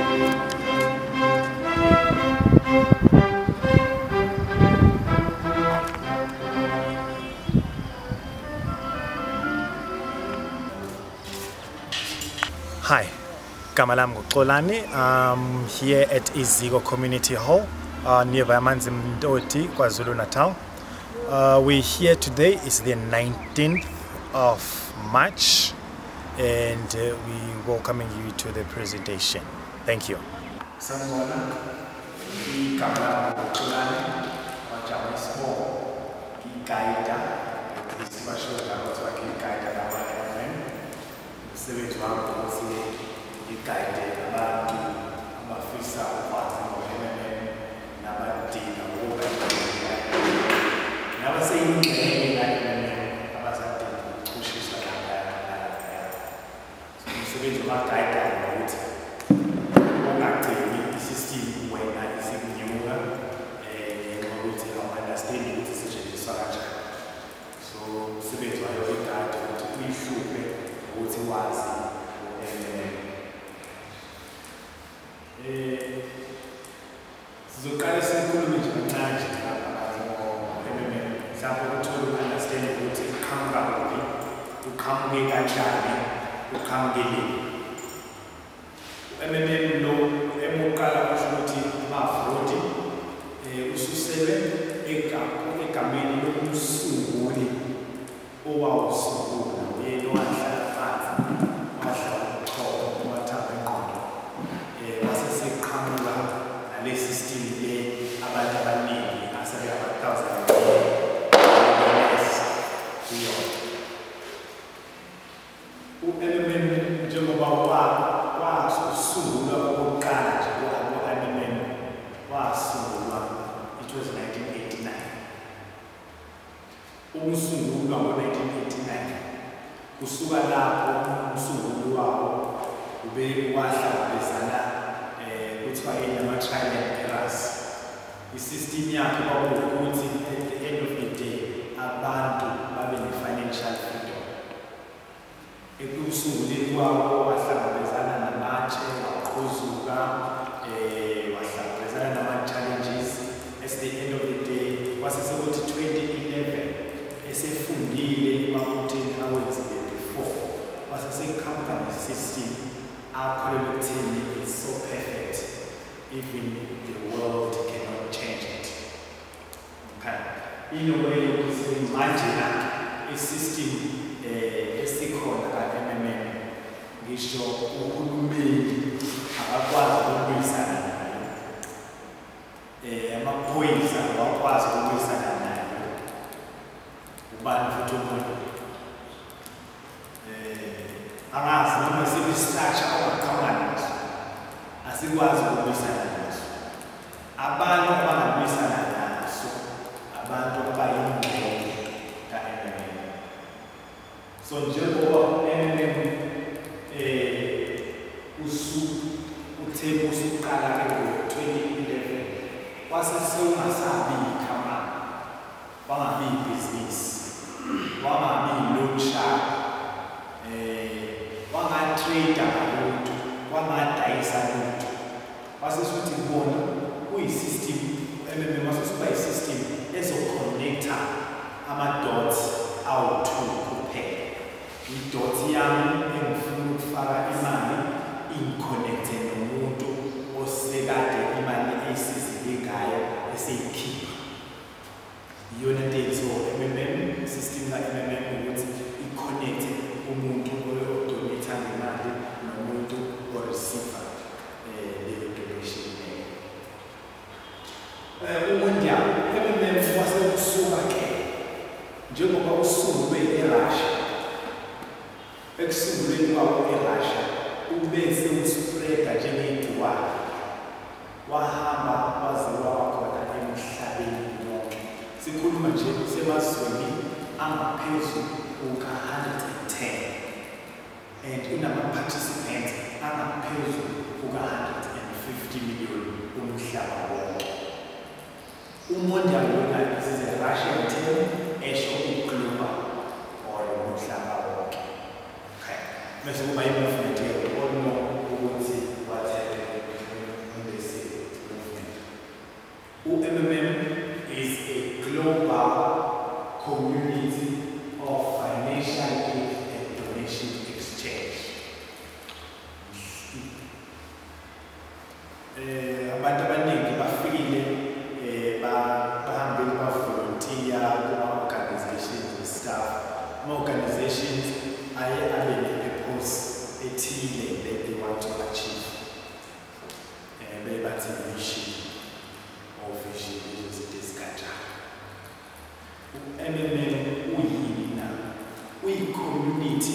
Hi, Kamalam Golani. I'm here at Iziko Community Hall near Vayamanzi Mdoti, KwaZulu-Natal. We're here today. It's the 19th of March and we're welcoming you to the presentation. Thank you. abantu abaningi bafikile bahambile bavolontiya kuma-organizations staff. Ama-organizations aye abe ne-purpose ethile that they want to achieve. Bebathi mission or vision ezikanjalo. MMM uyini na? Uyi-community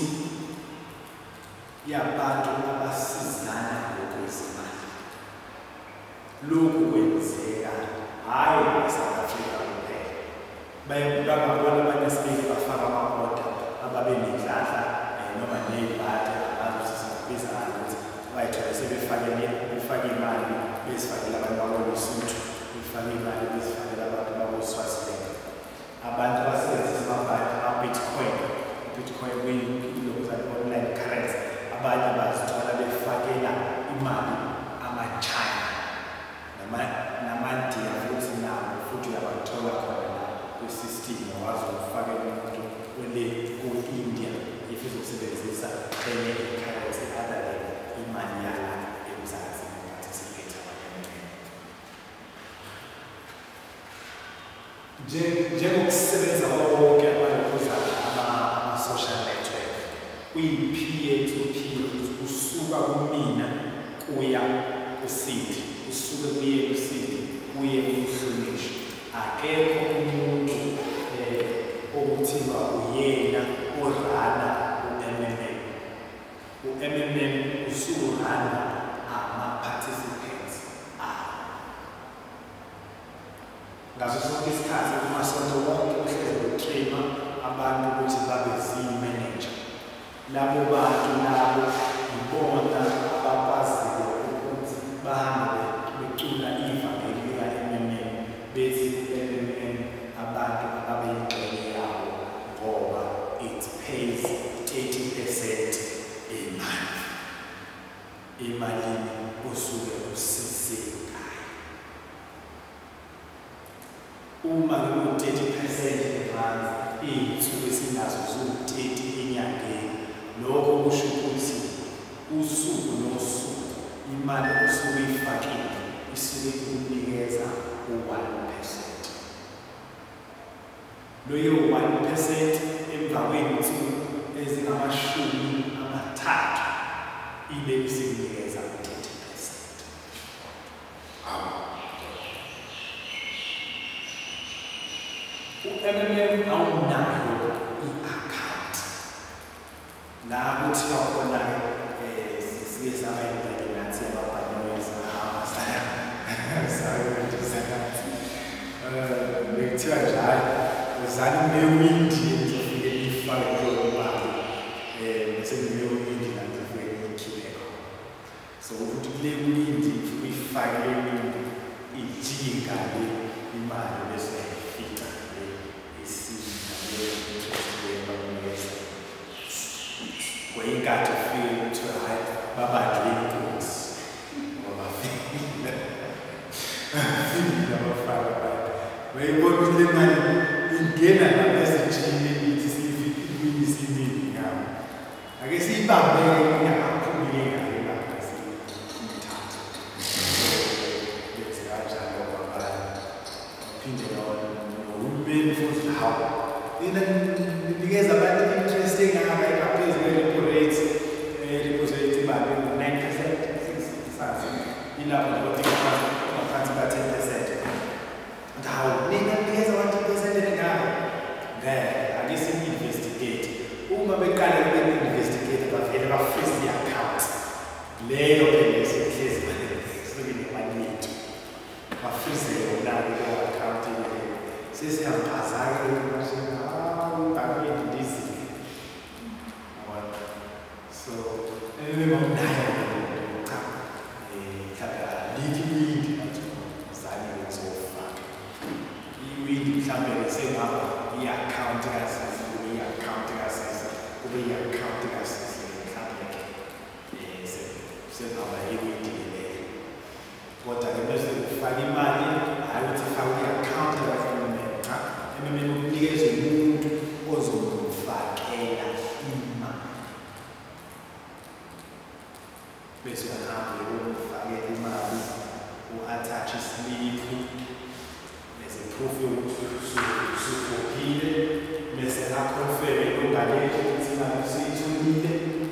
yabantu abasizana ngokwezimali. Lokhu kwenzeka hhayi eSouth Africa kuphela. Bangabona abanye sibili bafaka ama-order ababe nendlala noma ney'bhadi abazibiza ukuthi bayithola sebefake imali bezifakela abantu bakwaLesotho, befake imali bezifakela abantu bakwaSwaziland. Abantu abasebenzisa amabhadi ama-Bitcoin kuyilo-online currency. Abanye bazithola befakela imali ama-China namaNdiya futhi nabo futhi uyabakuthola khona la kwi-system wazi ukufakela umuntu ku-India if uzosebenzisa enye i-currency other than imali yala eMzansi participate njengokusebenza wonke ama-social network kuyi-peer to peer, kusuka kumina kuya kusidi, kusuka kuye kusidi kuye kumhlonishwa. Akekho umuntu okuthiwa uyena orana u-MMM. U-MMM usurana ama-participants abo. Ngaso sonke isikhathi kumasonto wonke uhlezi utrima abantu ukuthi babe zi-manager. Labo bantu labo ibona abakwaziyo ukuthi bahambe becula ivangeli lika-MMM bethi u-MMM abantu ababe yingxenye yabo ngoba it pays 30% emalini osuke usizekayo. Uma ku-30% erands iy'nsuku esinazo ziwu-30 enyangeni, lokho kusho ukuthi usuku nosuku imali osuke uyifakile isuke ikunikeza u-1%. Loyo 1% emva kwey'nsuku ezingama-30 ibe isikunikeza u-30%. U-MMM awunayo i-account la kuthiwa khona-ke sike sabayibheke nathi ababhanoyeza bekuthiwa njalo uzani kunewindi ezofike ifake kuyo imali bese kunewindi nazofike iyikhiphe khona. So ukuthi kule windi uyifake le windi ijika le imali bese ifika le isina le interest lebakunikeza. Kweyinkathi ufike kuthiwa hhayi babadle inkosi ngoba fikile abafaka abantu. Wayibona ukuthi le mali ingena namesejini ithi siyibuyisile ngabo. Ake siyibambeke ingakaphumile ngayo lapha siyithatha. Bese kanjalo kwabanye. Phinde nohulumeni futhi hawu. Yena ninikeza abantu i-interest engaka engaphezu kwe-repo rate. Repo rate ibabe u-9%. Sazi ilapho nje ukuthi ngaphansi ka-10%. Hawu, nina ninikeza abantu i-percent engaka? Ngeke, ake siyi-investigate. Uma beqala ukube-investigate bavele bafreeze i-account. Leyo phela isihlezi suke nemali yethu. Bafreeze yona-ke leyo account leyo. Sesiyamphazake emashini, hawu, ibhange lidizile. So, nayo cha, mhlawumbe alikho iwindi manje uzane ukuzofaka. Iwindi mhlawumbe sengaba i-account kasisi, kube i-account kasisi, kube i-account kasisi mhlawumbe sengaba iwindi leyo. Kodwa-ke bese ufaka imali, hhayi ukuthi ufake i-account ka-MMM, cha. MMM ukunikeza umuntu ozomfakela imali. Bese uyahamba uyofakela imali u-attach islip bese proof yokuthi usukhokhile bese aconfirm ilunga-lethu ukuthi imali usuyitholile.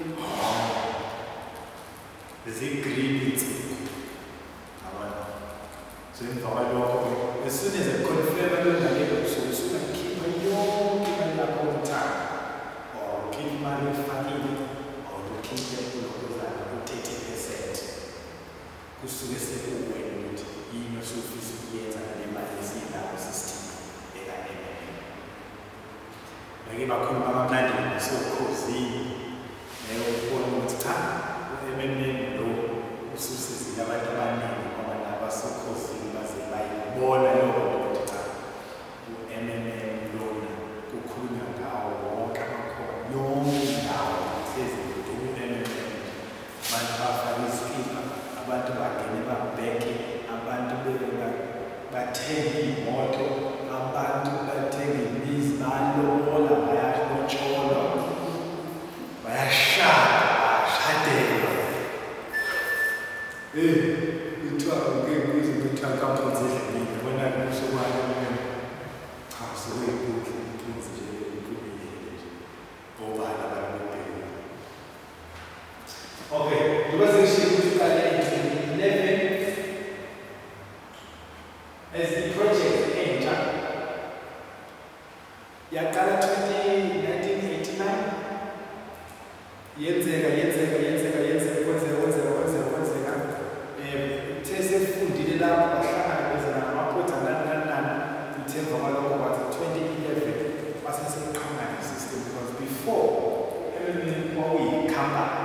Zi-green insipho yabona. So emva kwalokho as soon as I-confirm ilunga-lethu usuyakhipha yonke imali yakho on-time or ukhipha imali oyifakile or ukhiphe ulokhuzana u-30%. Kusuke sekuwena ukuthi yini osufisa ukuyenza ngale mali esiyinayo system eka-M_M_M. Bake bakhuluma kamnandi ngasokhosini ubona ukuthi cha u-M_M_M lo ususizile abantu abaningi ngoba nabasokhosini baze bayibona leyo nto ukuthi cha u-M_M_M lona kukhulunywa ngawo wonke amakhono yonke indawo hlezi u-M_M_M. Abantu bafaka izikipha, abantu bagene babheke, abantu bathenga iy'moto, abantu bathenga imizi, balobola, bayalotsholwa, bayashada, bayashadelwa. Kuthiwa izinto kuthiwa kampani zidlelile, yabona kusokwani cha sokuyikuphi umthunzi nje impumile nje obani abantu bebhekile. Okay, njengoba sengishilo ukuthi uqale in-2011 as i-project entsha yaqala 1989 yenzeka kwenzeka uthe sefundile lapho bahlangabezana namaphutha nani uthe emva kwalokho kwathi 2011 baseseqhamuka ne-system because before M_M_M kwakuyikhampani.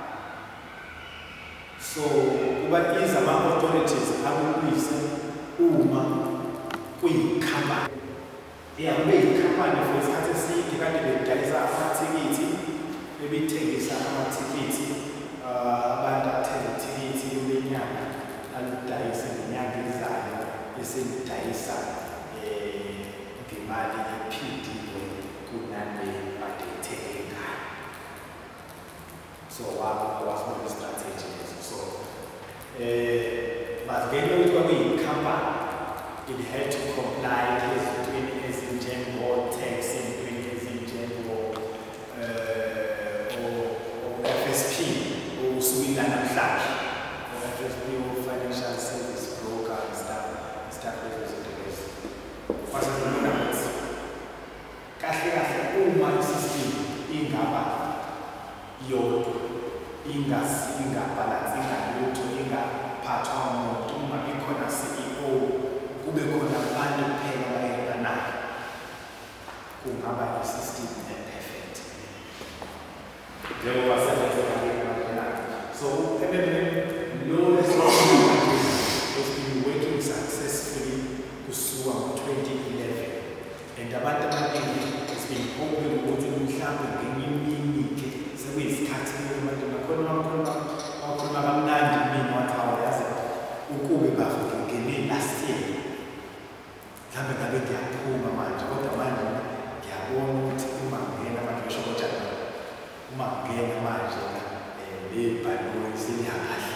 So kuba easy ama-authorities akubuyise uma kuyikhampani. Kube yikhampani for isikhathi eside kanti bedayisa amathikithi, bebithengisa amathikithi, abantu athenga ithikithi lenyanga aludayise ngenyanga ezayo bese lidayisa ngemali ephindiwe kunale kade ithenge ngayo. So wasibona i-strategy leso. So but ngenxa yokuthi kwakuyikhampani, it had to comply ezintweni ezinjengo-tax, ezintweni ezinjengo-FSP usukile namhlanje, o-FSP o-financial service broker and stuff lezo zinto lezo. Kwase ngibona ukuthi kahle uma i-system ingaba yodwa, ingabhalansi, ingalutho, ingaphathwa umuntu, uma ikhona CEO, kube khona abantu kuphela abayelanayo, kungaba i-system e-perfect. Njengoba sebenza so M_M_M has been working successfully kusuka ngo-2011 and abantu abaningi has been hoping ukuthi mhlawumbe ngenye imini-ke sekuyisikhathi abantu bakhona kamnandi mina wathi yazi ukube bafike ngene last year mhlawumbe ngabe ngiyaphuma manje, kodwa manje ngiyabona ukuthi uma ngena manje ngisho kodwa uma ngena manje lebhaloni seliyakadla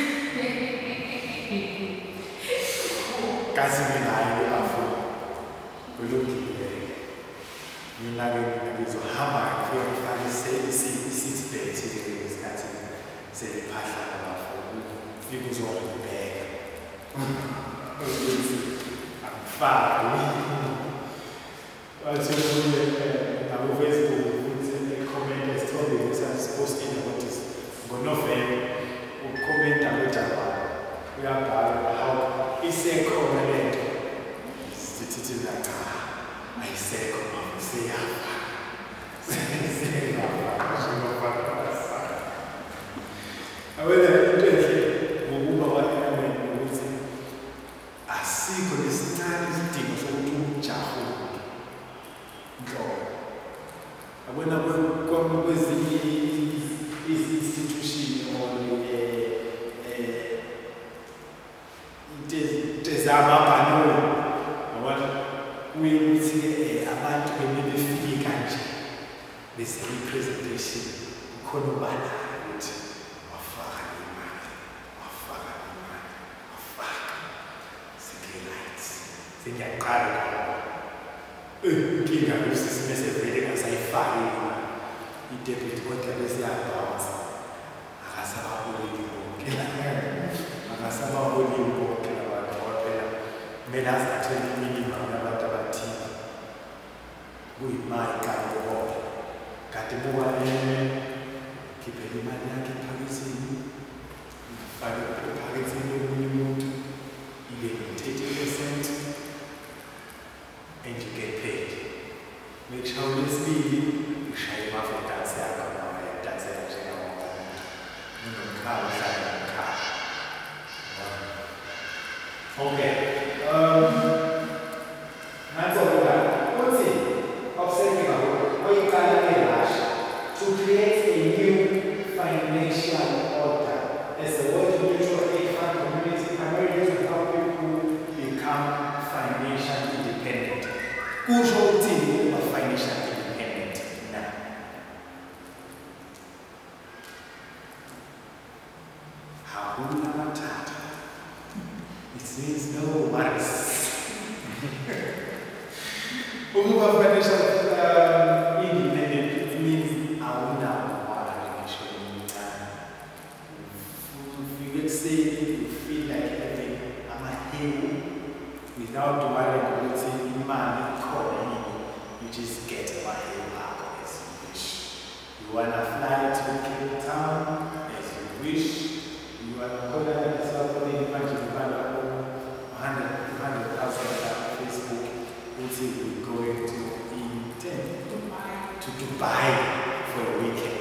kasi mina hayi afuna kulungile mina-ke ngizohamba ngifike i-6 isikhathi seliphahla ngabafuna ufike uzoribheka ukuthi angifaki wathi nabo-Facebook ukuthi i-comment esithombeni esasipostile ukuthi ngoNovemba ukukhomenta kwejabana uyabhala how isekhona le nto sithi ayisekho seyafa awena into enhle ngokuba kwa-M_M_M ukuthi asikho lesincane isidingo sokuthi umjaho nhlobo. Abona kwezinye i-institution or into zamabhaloni yabona kuye ukuthi abantu befike kanje bese i-presentation ukhona ubala ukuthi wafaka imali sengiyaqala inkinga kusisi bese vele ngasayifaki i-debit kodwa bese yabounce akasababoni bonke akasababoni bonke abantu ngoba phela kumele azathele iminimum yabantu abathile kuyimali kanye kodwa kade buka khiphe imali yakhe ephaketheni fake ephaketheni yomunye umuntu ile 30% and you get paid. Make sure lesibili ushaya imafo dance yakho noma dance yakho njengamuntu unomkhaya uhlala nomkhaya. Okay. To create a new financial order as a way to mutual aid fund community primarily to help people become financially independent. Kusho ukuthini ukuba financial independent na? Hakuna matata. It means no worries. Ukuba financial independent means say you feel like having a mahemu without worrying about money calling you just get a mahemu as you wish. You wanna fly to Cape Town as you wish. You wanna call yourself on the imagine you wanna own 100,000 on Facebook. We're going to Dubai for a weekend.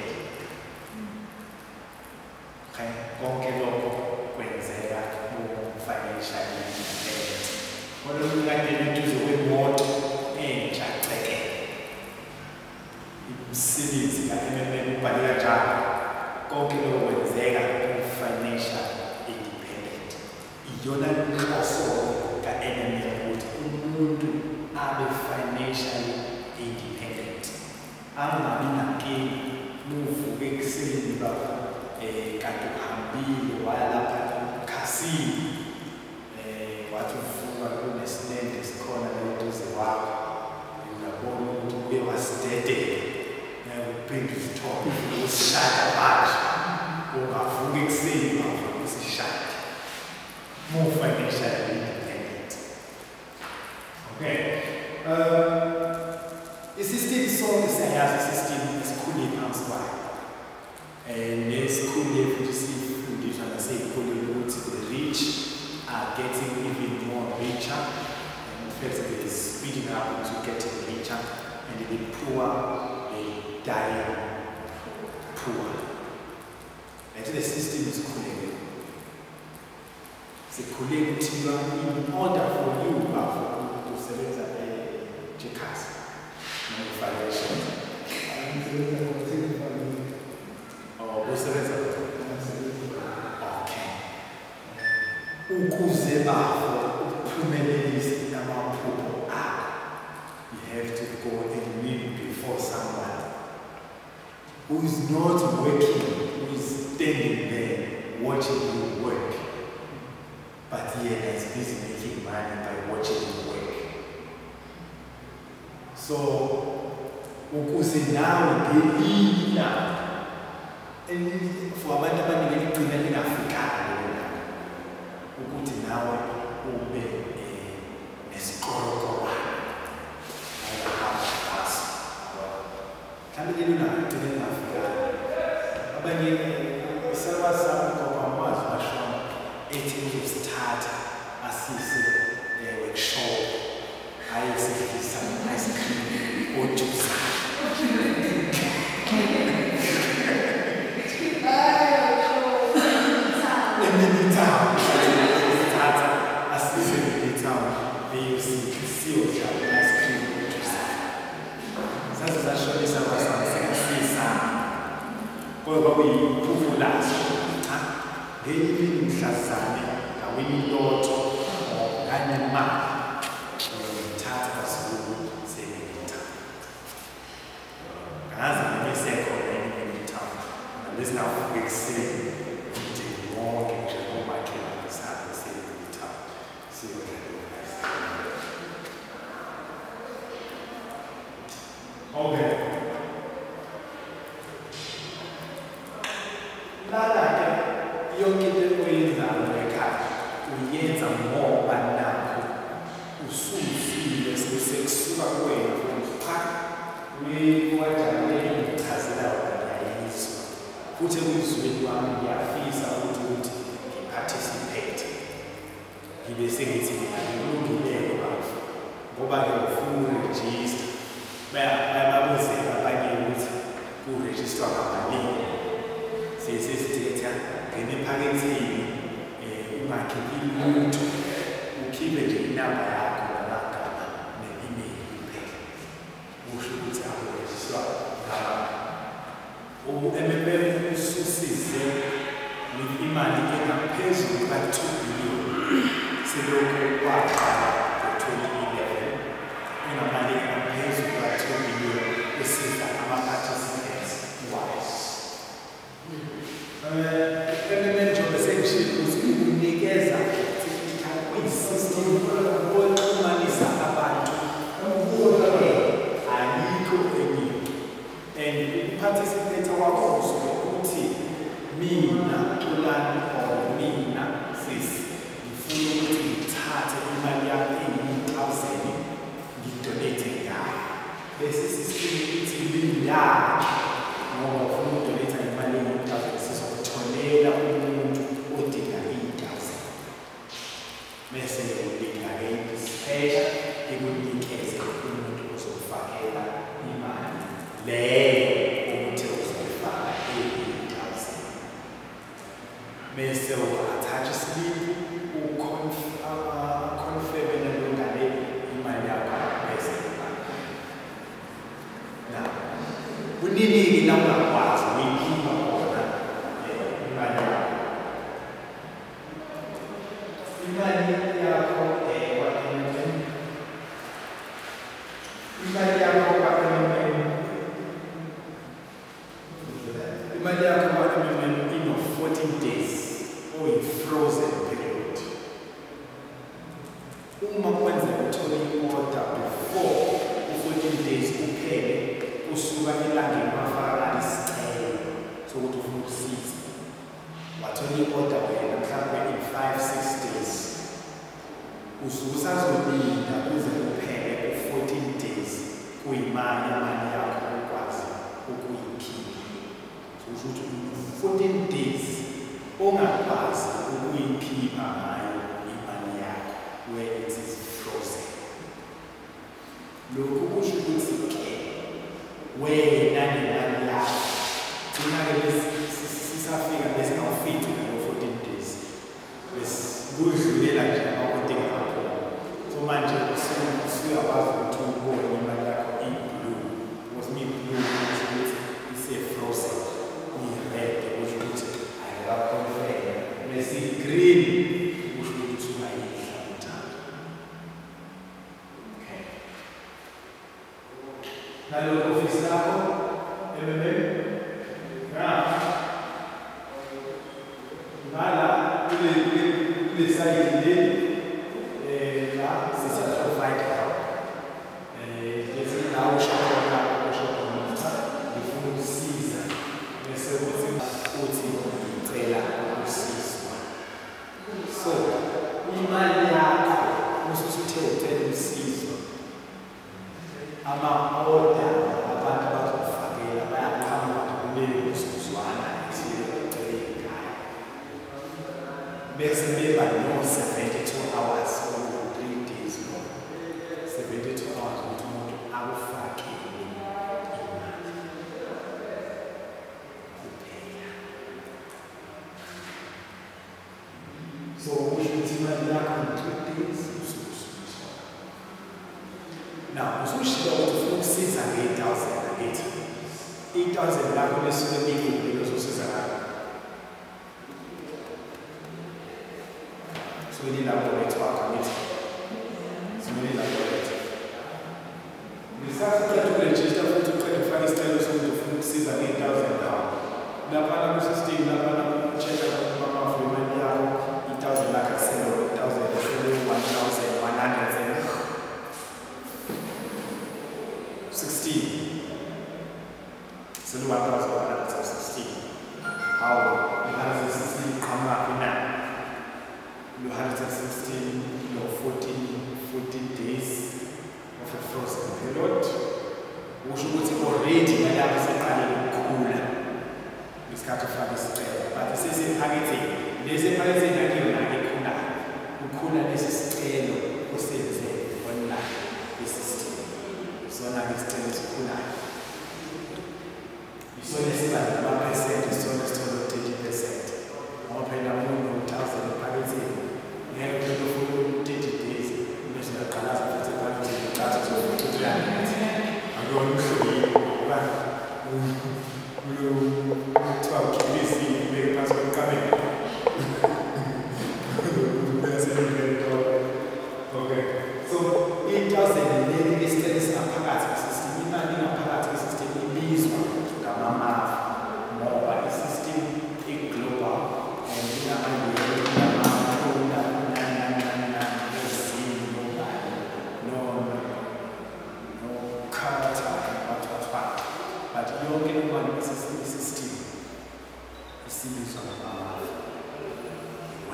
Okay, konke lokho kwenzeka financial independence. Kodwa ukungangena eduze kwemoto entsha ceke. Umsebenzi ka-MMM ubhaleka njalo. Konke lokho kwenzeka financial independent. Iyona nhloso ka-MMM ukuthi umuntu abe financially independent. Angabi nankinga muvuke ekuseni bakho kanti uhambile waya lapha ekhasini wathi uvuka kunesilende esikhona eduze kwakho uyabona ukuthi uye wasidedela uphinda uzithole usishaya manje ungavuka ekuseni wavuka usishaya more financially independent. Okay. I-system sonke siyayazi i-system esikhule phansi kwayo. Nesikhule futhi sifundiswa nasey'koleni ukuthi the rich are getting even more richer and first they are speeding up to getting richer and the poor they dying poor. And the system is khuleke. Sikhule kuthiwa in order for you to sebenza eJekhasi noma financial usebenza okay ukuze bafo uphumelelise amaphupho akho you have to go and kneel before someone who is not working, who is standing there watching you work, but he is busy making money by watching you work. So ukuze nawe ngelina for abantu abaningi ligcina lingafikanga ukuthi nawe ube nesiqoloqolwana mhlawumbe lelo ligcina lingafikanga abanye isabasaba ngokwamazi bashona ethi uzosithatha asise workshop ayesebenzisa ice cream ojuice Kodwa kuyiphupho lazo ngelinye umhlazane ngawini lotho okanye imali uthatha basikulo sebenta ngazi ngisekho eNewtown nalesinavuka ekuseni nje wonke nje ngoba ke ngisaba eNewtown siyodlala oyenzayo ekhaya uyenza ngoba nakho ususile sekusuka kuwena cha uyajabulela ukuchazela wena yayizwa futhi ekuzweni kwami ngiyafisa ukuthi ngiparticipate ngibe sengithi ngilungileke bafu ngoba ngiyafuna ukurejista bayabuzela abanye ukuthi kurejistwa ngamalini sesithetha ngemiphakethini ungakhiphi umuntu ukhiphe nje inamba yakho namagama ne-email kuphela usho ukuthi akurejistwa u-MMM ususize imali engaphezulu ka-2 billion selokhu waqala ngo-2011 inamali engaphezulu ka-2 billion esiza ama-participants wise. Njengoba sengishilo ukuthi ukunikeza kuyisystem yokuxhumanisa abantu ayikho enye and uparticipate wakho usuke ukuthi mina Xolani or mina sisi ngifuna ukuthi ngithathe imali yami eyi-1,000 ngidonate ngayo bese system ithi lindaki ngoba ufuna ukudonate imali eyi-1,000 sizokutholela umuntu odinga i-1,000 bese udinga-ke isipesha ekunikeze umuntu ozofakela imali leyo ukuthi uzoyifaka eyi-1,000 bese u-attach isiliphu ukonfirme nalongane imali yakho bese now kuningi la ungakwazi uyikhipha khona imali yakho imali yakho kwa-MMM imali yakho kwa-MMM imali yakho kwa-MMM ino-14 days oyi-frozen period uma kwenzeka uthole i-order before u-14 days kuphele usuka elangeni wafaka isicelo sokuthi ufuna ukusiza wathola i-order wena mhlawumbe in 5-6 days usuke usazolinda kuze kuphele u-14 days kuyimali amali yakho ukwazi ukuyikhipha kusho ukuthi 14 days ongakwazi ukuyikhipha ngayo imali yakho where it is frozen lokhu kusho ukuthi wena nemali yakho thina-ke sisafika besingawufiki ngalo 14 days besikudlulela nje amakudinga kakhulu so manje usuyakwazi ukuthi ubone imali yakho iyi-blue because mi-blue kusho ukuthi ise-frozen i-red kusho ukuthi ayikakhonfene bese i-green kusho ukuthi usungayidla uthando okay nalokho ofisi lakho MMM ngala kule site le la sisa-provide help lezi ndawo ushakona ngifuna ukusiza bese uthi ngicela ukusizwa so imali yakho usuthe ucela usizo ama-order abantu bazokufakela bayaqhamuka kuleli mzuzwana esiyocela ekhaya bese beba no-72 hours or 3 days no 72 hours ukuthi umuntu akufakele imali kuphela so kusho ukuthi imali yakho in 3 days now usushiya ukuthi ufuna ukusiza nge-1,000 ngakithi 8,000 lakho lesuke enikile lozosiza ngalo suke lilaborate wakho ngithi suke lilaborate ngisafuna ukurejista futhi uqeda ukufaka isicelo sokuthi ufuna ukusiza nge-1,000 lawo laphana ku-system laphana ku-check-a amafu imali yakho 1,000 lakho akusele 1,000 akusele 1,100 16 selu 1,116 hawu iqhamuka kwinani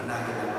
manake